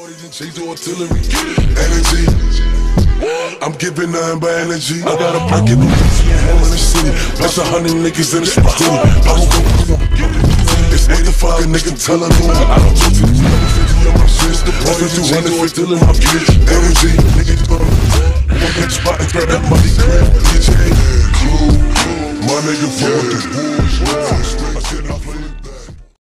Change to artillery. Energy. I'm giving nothing but energy. I got a pocket in the city. Plus 100 niggas in the spot. It's what the fuck a nigga tell her doing. I don't talk to these niggas on my shit. I spent 200 for still in my bitch. Energy. Niggas go one bitch spot and grab that money. My nigga fuck with the wolves.